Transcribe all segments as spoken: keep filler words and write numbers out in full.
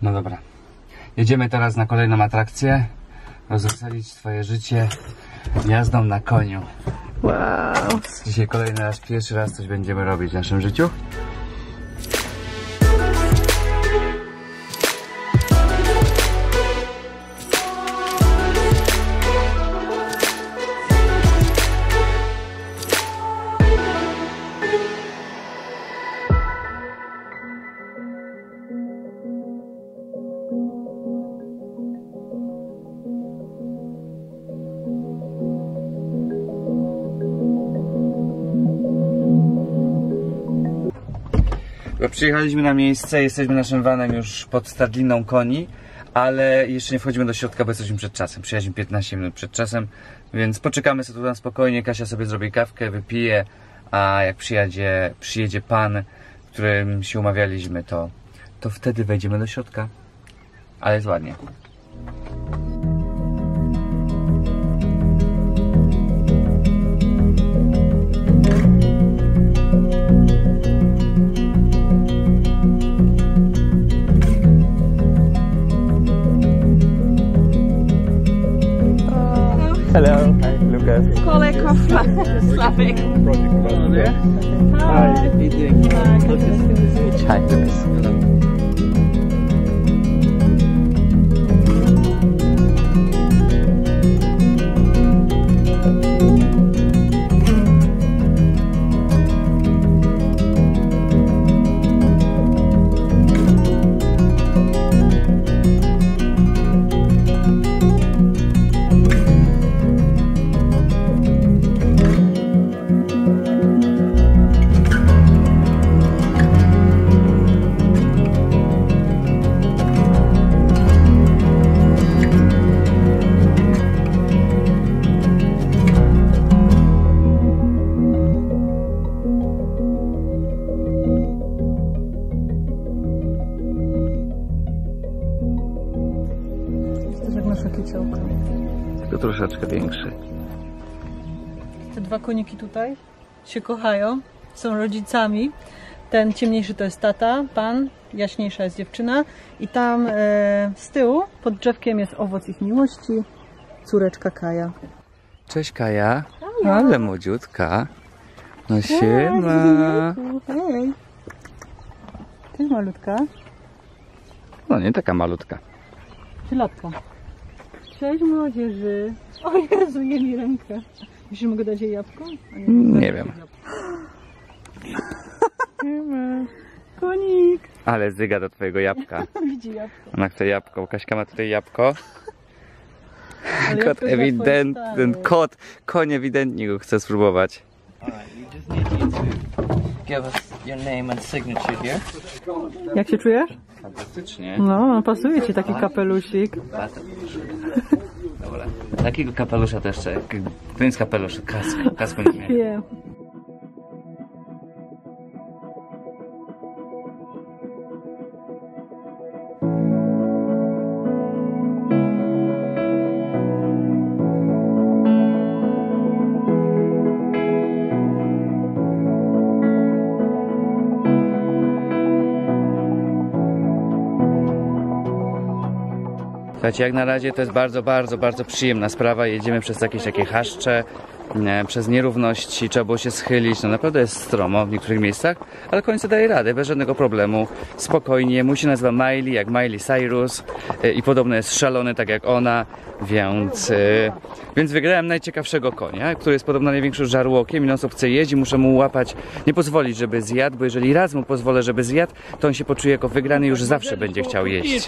No dobra. Jedziemy teraz na kolejną atrakcję. Rozweselić twoje życie jazdą na koniu. Wow. Dzisiaj kolejny raz, pierwszy raz coś będziemy robić w naszym życiu. Przyjechaliśmy na miejsce, jesteśmy naszym vanem już pod stadliną koni, ale jeszcze nie wchodzimy do środka, bo jesteśmy przed czasem. Przyjechaliśmy piętnaście minut przed czasem, więc poczekamy sobie tu na spokojnie. Kasia sobie zrobi kawkę, wypije, a jak przyjedzie, przyjedzie pan, którym się umawialiśmy, to, to wtedy wejdziemy do środka. Ale jest ładnie. Hello, hi, Lucas. Kolego Slavik. Hi, how you doing? Hi, Lucas. Tylko troszeczkę większy. Te dwa koniki tutaj się kochają, są rodzicami. Ten ciemniejszy to jest tata, pan, jaśniejsza jest dziewczyna i tam e, z tyłu pod drzewkiem jest owoc ich miłości, córeczka Kaja. Cześć Kaja, ale młodziutka. No siema. Hej. Ty malutka. No nie taka malutka. Trzylatka. Cześć młodzieży. O Jezu, je mi rękę. Myślisz, mogę dać jej jabłko? Nie, nie wiem. Konik. Ale zyga do twojego jabłka. Widzi jabłko. Ona chce jabłko. Kaśka ma tutaj jabłko. Ale Kot ewidentny, ten kot, koń ewidentnie go chce spróbować. Jak się czujesz? Fantastycznie. No, pasuje ci taki kapelusik. Dobra. Takiego kapelusza też jeszcze. To jest kapelusz, kask. Kasku nie miałem. Wiem. Słuchajcie, jak na razie to jest bardzo, bardzo, bardzo przyjemna sprawa. Jedziemy przez jakieś takie chaszcze, nie, przez nierówności, trzeba było się schylić. No naprawdę jest stromo w niektórych miejscach, ale końcu daje radę, bez żadnego problemu. Spokojnie, mój się nazywa Miley, jak Miley Cyrus i podobno jest szalony, tak jak ona, więc, więc wygrałem najciekawszego konia, który jest podobno największym żarłokiem i non stop chce jeść i muszę mu łapać, nie pozwolić, żeby zjadł, bo jeżeli raz mu pozwolę, żeby zjadł, to on się poczuje jako wygrany i już zawsze będzie chciał jeść.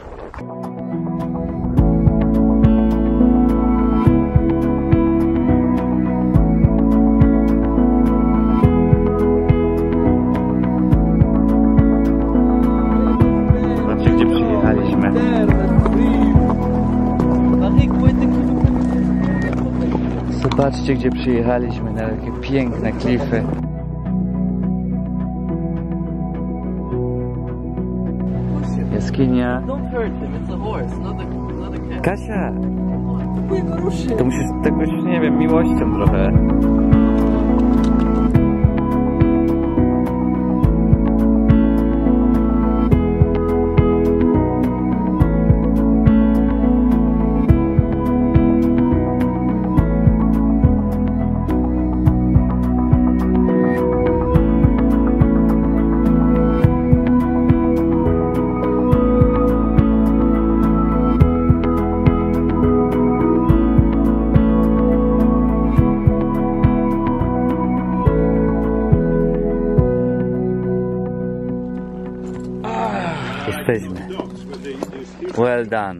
Zobaczcie, gdzie przyjechaliśmy, na takie piękne klify. Jaskinia. Kasia! To musisz tego, nie wiem, miłością trochę. Jesteśmy. Well done.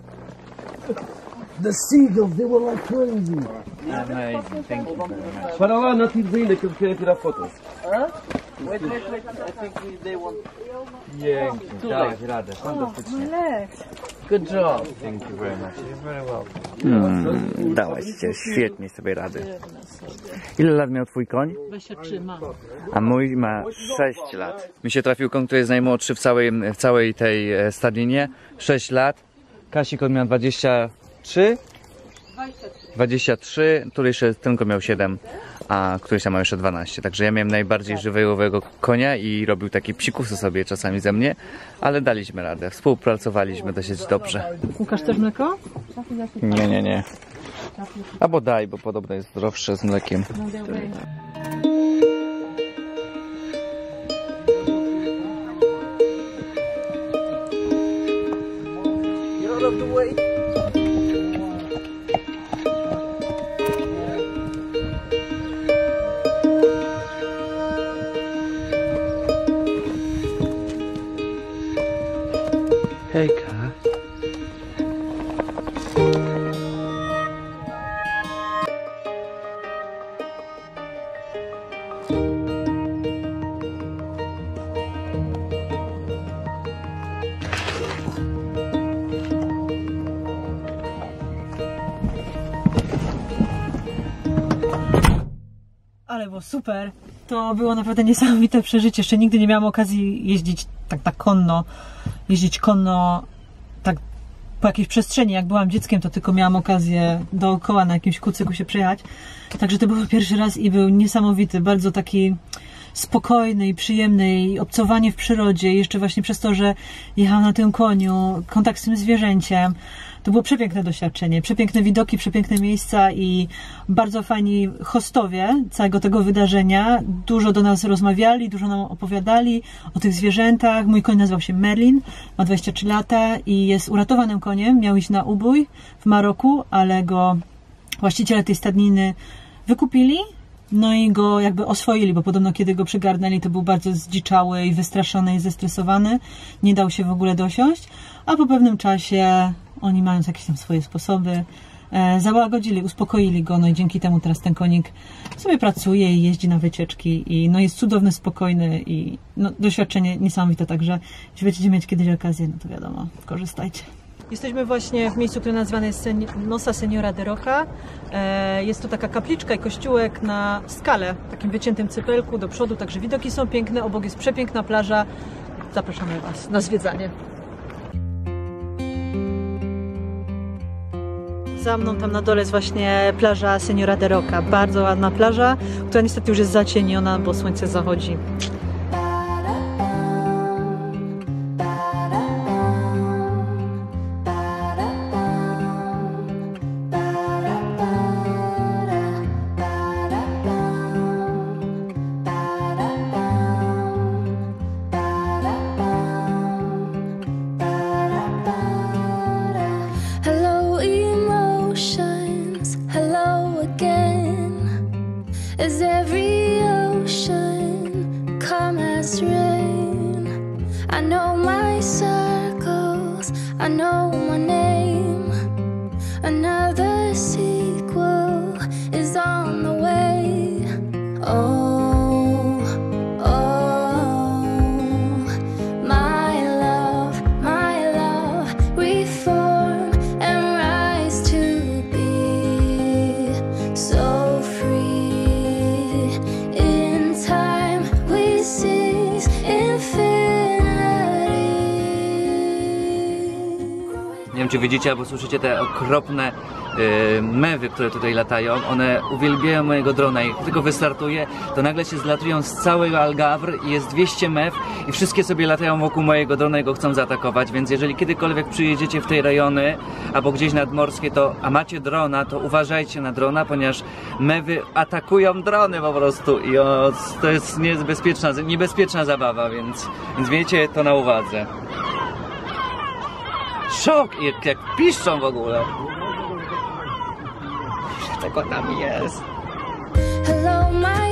The seagulls, they were like crazy. Amazing, thank you very much. Para lá na Tirzina que eu queria tirar fotos. Wait, wait, wait, I think they want... Pięknie, dałeś radę, fantastycznie. Good job. Thank you very much. You're very welcome. Hmm, dałeś się świetnie sobie rady. Ile lat miał twój koń? dwadzieścia trzy mam. A mój ma sześć lat. Mi się trafił koń, który jest najmłodszy w całej, w całej tej e, stadninie. sześć lat. Kasik on miał dwadzieścia trzy. dwadzieścia trzy, który jeszcze tylko miał siedem, a któryś tam ma jeszcze dwanaście. Także ja miałem najbardziej żywiołowego konia i robił takie psikusy sobie czasami ze mnie, ale daliśmy radę. Współpracowaliśmy dosyć dobrze. Łukasz, też mleko? Nie, nie, nie. Albo daj, bo podobno jest zdrowsze z mlekiem. Hejka. Ale było super. To było naprawdę niesamowite przeżycie. Jeszcze nigdy nie miałam okazji jeździć tak, tak konno. Jeździć konno tak po jakiejś przestrzeni. Jak byłam dzieckiem, to tylko miałam okazję dookoła na jakimś kucyku się przejechać. Także to był pierwszy raz i był niesamowity. Bardzo taki spokojny i przyjemny i obcowanie w przyrodzie. I jeszcze właśnie przez to, że jechałam na tym koniu, kontakt z tym zwierzęciem. To było przepiękne doświadczenie, przepiękne widoki, przepiękne miejsca i bardzo fajni hostowie całego tego wydarzenia. Dużo do nas rozmawiali, dużo nam opowiadali o tych zwierzętach. Mój koń nazywał się Merlin, ma dwadzieścia trzy lata i jest uratowanym koniem. Miał iść na ubój w Maroku, ale go właściciele tej stadniny wykupili. No i go jakby oswoili, bo podobno kiedy go przygarnęli, to był bardzo zdziczały i wystraszony i zestresowany. Nie dał się w ogóle dosiąść, a po pewnym czasie oni, mając jakieś tam swoje sposoby, e, załagodzili, uspokoili go, no i dzięki temu teraz ten konik sobie pracuje i jeździ na wycieczki i no jest cudowny, spokojny i no, doświadczenie niesamowite, także jeśli będziecie mieć kiedyś okazję, no to wiadomo, korzystajcie. Jesteśmy właśnie w miejscu, które nazwane jest Sen Nosa Señora de Roca. E, jest to taka kapliczka i kościółek na skale, takim wyciętym cypelku do przodu, także widoki są piękne, obok jest przepiękna plaża. Zapraszamy Was na zwiedzanie. Za mną tam na dole jest właśnie plaża Señora de Roca. Bardzo ładna plaża, która niestety już jest zacieniona, bo słońce zachodzi. As every ocean come as rain, I know my circles, I know my name. Another sequel is on the way. Oh, oh, my love, my love, reform and rise to be so free. Nie wiem, czy widzicie albo słyszycie te okropne yy, mewy, które tutaj latają. One uwielbiają mojego drona i jak tylko wystartuję, to nagle się zlatują z całego Algarve i jest dwieście mew i wszystkie sobie latają wokół mojego drona i go chcą zaatakować, więc jeżeli kiedykolwiek przyjedziecie w te rejony albo gdzieś nadmorskie, to a macie drona, to uważajcie na drona, ponieważ mewy atakują drony po prostu i o, to jest niebezpieczna, niebezpieczna zabawa, więc, więc miejcie to na uwadze. Szok! Jak, jak piszczą w ogóle. Tego tam jest. Hello, my